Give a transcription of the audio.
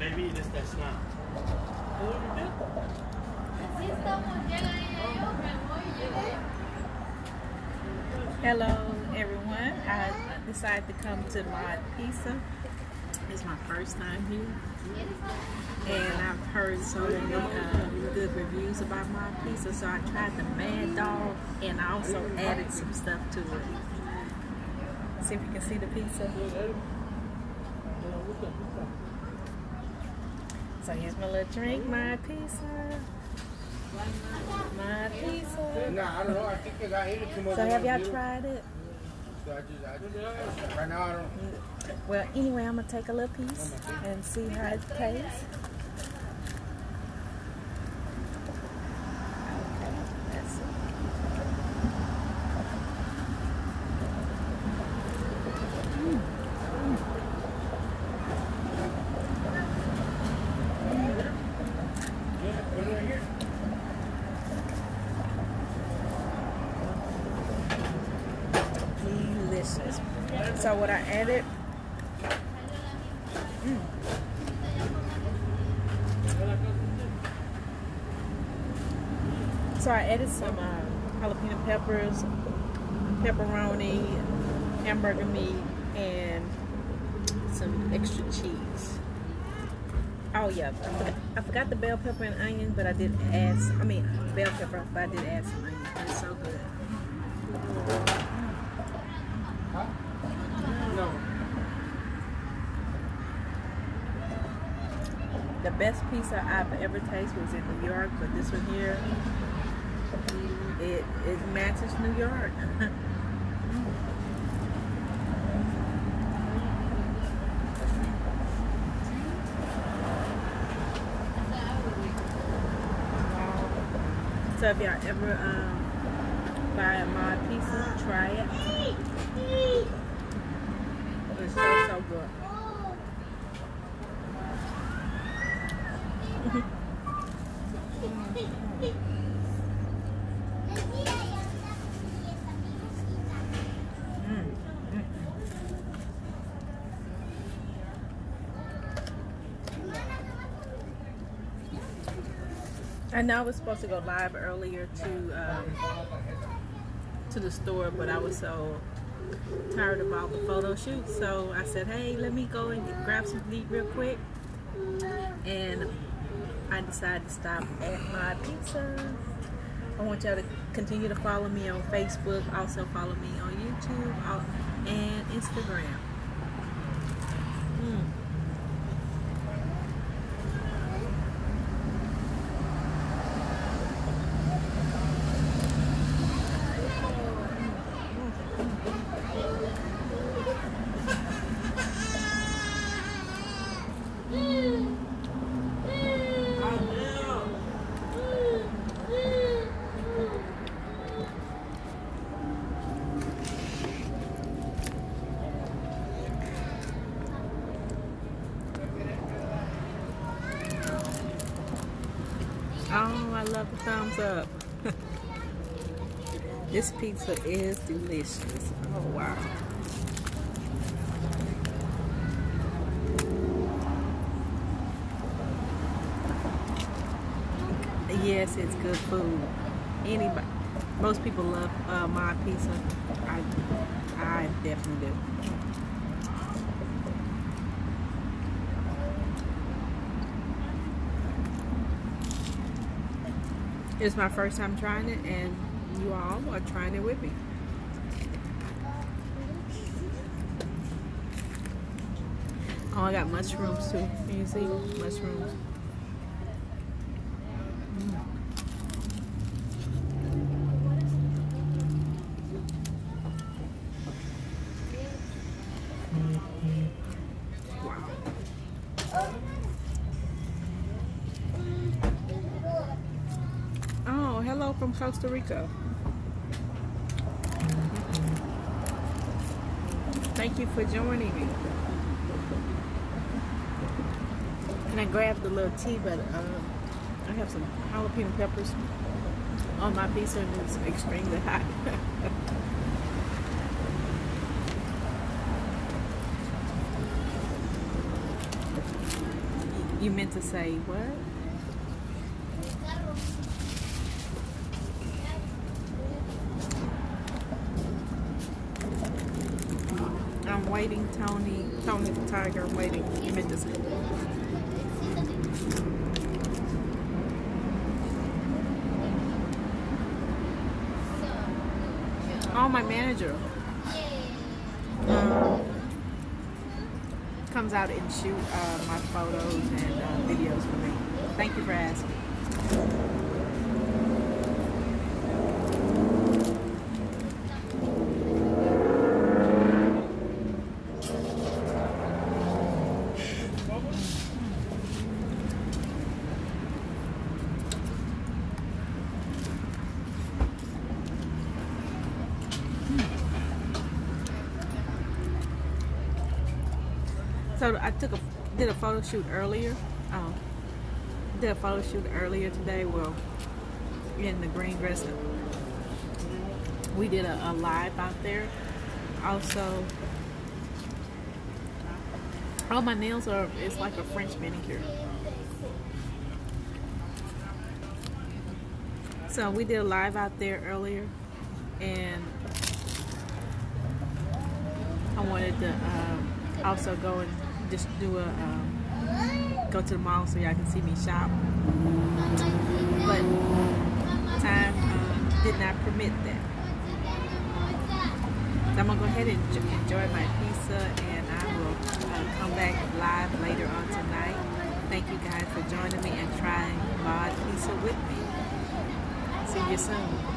Maybe this that's not. Hello everyone, I decided to come to Mod Pizza. It's my first time here and I've heard so many good reviews about Mod Pizza, so I tried the Mad Dog and I also added some stuff to it. See if you can see the pizza. So here's my little drink, my pizza. My pizza. Nah, I don't know. I think because I ate it too much. So have y'all tried it? So I just right now I don't. Well, anyway, I'm gonna take a little piece and see how it tastes. Okay, let's see. Delicious. So what I added, so I added some jalapeno peppers, pepperoni, hamburger meat, and some extra cheese. Oh yeah, I forgot the bell pepper and onion, but I did add, bell pepper, but I did add some onion. It's so good. No. The best pizza I've ever tasted was in New York, but this one here, it matches New York. So if y'all ever buy a Mod Pizza, try it. It's so good. I know I was supposed to go live earlier to the store, but I was so tired of all the photo shoots, so I said, hey, let me go and grab some to eat real quick. And I decided to stop at Mod Pizza. I want y'all to continue to follow me on Facebook, also follow me on YouTube and Instagram. Oh, I love the thumbs up. This pizza is delicious. Oh, wow. Yes, it's good food. Anybody, most people love Mod Pizza. I definitely do. It's my first time trying it, and you all are trying it with me. Oh, I got mushrooms too. Can you see? Mushrooms. Oh, hello from Costa Rica. Thank you for joining me. And I grabbed the little tea, but I have some jalapeno peppers on my pizza and it's extremely hot. You meant to say what? I'm waiting, Tony the Tiger. I'm waiting. You meant to say. Oh, my manager comes out and shoot my photos and videos for me. Thank you for asking. So I did a photo shoot earlier. Did a photo shoot earlier today. Well, in the green dress. We did a live out there. Also, all my nails are. It's like a French manicure. So we did a live out there earlier, and I wanted to also go and just do a go to the mall so y'all can see me shop, but time did not permit that. So I'm gonna go ahead and enjoy my pizza, and I will come back live later on tonight. Thank you guys for joining me and trying mod pizza with me. See you soon.